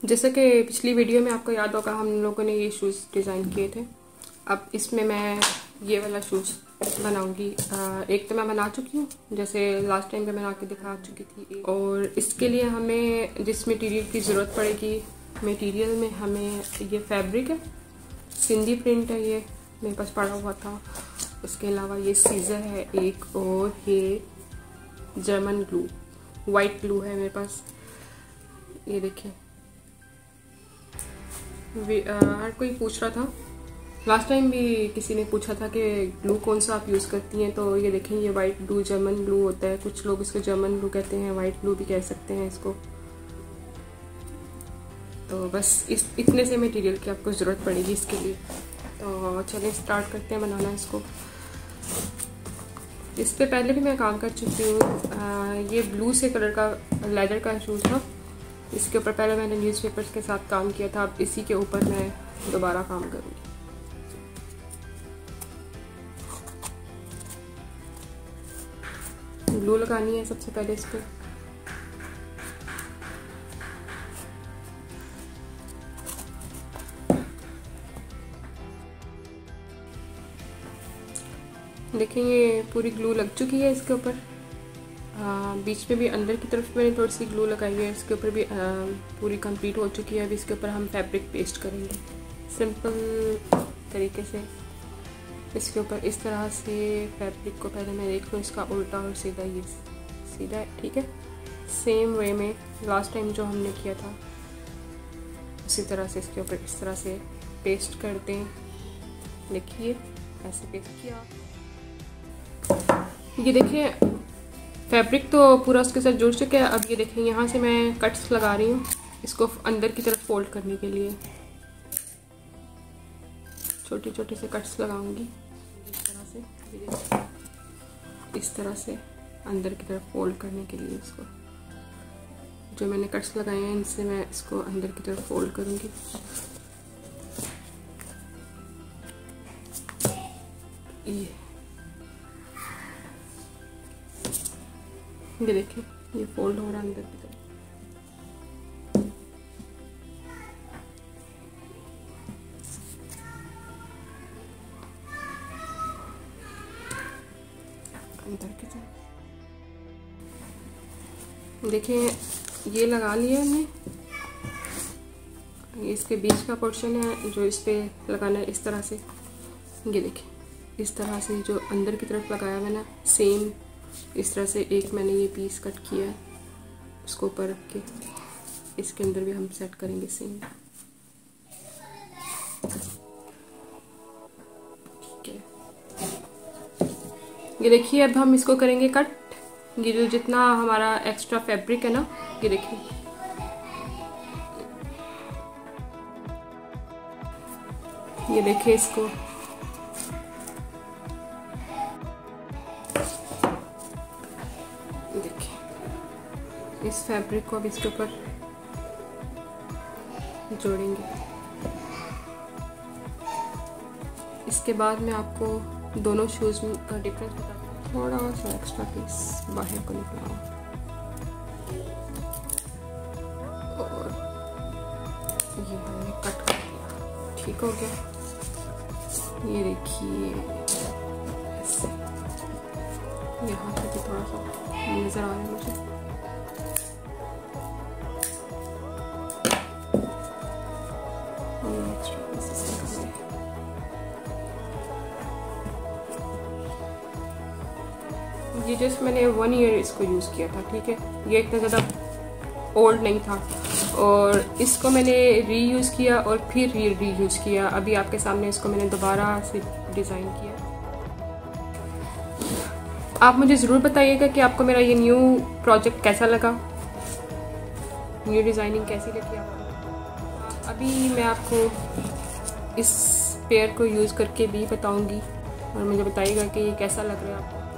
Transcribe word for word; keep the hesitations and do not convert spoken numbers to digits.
जैसे कि पिछली वीडियो में आपको याद होगा हम लोगों ने ये शूज़ डिज़ाइन किए थे। अब इसमें मैं ये वाला शूज़ बनाऊंगी। एक तो मैं बना चुकी हूँ, जैसे लास्ट टाइम पे बना के दिखा चुकी थी। और इसके लिए हमें जिस मटेरियल की ज़रूरत पड़ेगी, मटेरियल में हमें ये फैब्रिक है, सिंधी प्रिंट है, ये मेरे पास पड़ा हुआ था। उसके अलावा ये सीज़र है एक, और ये जर्मन ग्लू, वाइट ग्लू है मेरे पास। ये देखिए, हर कोई पूछ रहा था, लास्ट टाइम भी किसी ने पूछा था कि ग्लू कौन सा आप यूज़ करती हैं। तो ये देखें, ये वाइट ग्लू जर्मन ग्लू होता है। कुछ लोग इसको जर्मन ग्लू कहते हैं, वाइट ग्लू भी कह सकते हैं इसको। तो बस इस इतने से मटेरियल की आपको ज़रूरत पड़ेगी इसके लिए। तो चलिए स्टार्ट करते हैं बनाना इसको। इस पे पहले भी मैं काम कर चुकी हूँ। ये ब्लू से कलर का लेदर का शूज़ था। इसके ऊपर पहले मैंने न्यूज़पेपर्स के साथ काम किया था। अब इसी के ऊपर मैं दोबारा काम करूँगी। ग्लू लगानी है सबसे पहले इस पर। देखिए, ये पूरी ग्लू लग चुकी है इसके ऊपर। बीच में भी अंदर की तरफ मैंने थोड़ी सी ग्लू लगाई है। इसके ऊपर भी आ, पूरी कंप्लीट हो चुकी है। अभी इसके ऊपर हम फैब्रिक पेस्ट करेंगे सिंपल तरीके से। इसके ऊपर इस तरह से फैब्रिक को पहले मैं देख लूँ इसका उल्टा और सीधा। ये सीधा है, ठीक है। सेम वे में लास्ट टाइम जो हमने किया था उसी तरह से इसके ऊपर इस तरह से पेस्ट कर दें। देखिए, ऐसे पेस्ट किया। ये देखिए, फैब्रिक तो पूरा उसके साथ जुड़ चुका है। अब ये देखिए, यहाँ से मैं कट्स लगा रही हूँ इसको अंदर की तरफ फोल्ड करने के लिए। छोटे छोटे से कट्स लगाऊंगी इस तरह से, इस तरह से अंदर की तरफ फोल्ड करने के लिए। इसको जो मैंने कट्स लगाए हैं इनसे मैं इसको अंदर की तरफ फोल्ड करूँगी। ये ये देखिए, ये फोल्ड हो रहा है अंदर की तरफ। अंदर की तरफ देखिए, ये लगा लिया हमने। ये इसके बीच का पोर्शन है जो इस पे लगाना है इस तरह से। ये देखिए, इस तरह से जो अंदर की तरफ लगाया मैंने, सेम इस तरह से एक मैंने ये पीस कट किया है, उसको ऊपर रख के इसके अंदर भी हम सेट करेंगे सेम। ठीक है, ये देखिए, अब हम इसको करेंगे कट। ये जो जितना हमारा एक्स्ट्रा फैब्रिक है ना, ये देखिए, ये देखिए इसको इस फैब्रिक को अब इसके ऊपर जोड़ेंगे। इसके बाद मैं आपको दोनों शूज़ का डिफरेंस बताऊँ। थोड़ा सा एक्स्ट्रा पीस बाहर को निकलाऊँ और ये हमने कट कर दिया। ठीक हो गया। ये देखिए, ऐसे यहाँ से भी थोड़ा सा नज़र आ रहा है मुझे। ये जस्ट मैंने वन ईयर इसको यूज़ किया था, ठीक है। ये इतना ज़्यादा ओल्ड नहीं था और इसको मैंने री यूज़ किया और फिर री री यूज़ किया। अभी आपके सामने इसको मैंने दोबारा से डिज़ाइन किया। आप मुझे ज़रूर बताइएगा कि आपको मेरा ये न्यू प्रोजेक्ट कैसा लगा, न्यू डिज़ाइनिंग कैसी लगी आपको। अभी मैं आपको इस पेयर को यूज़ करके भी बताऊंगी और मुझे बताइएगा कि ये कैसा लग रहा है आपको।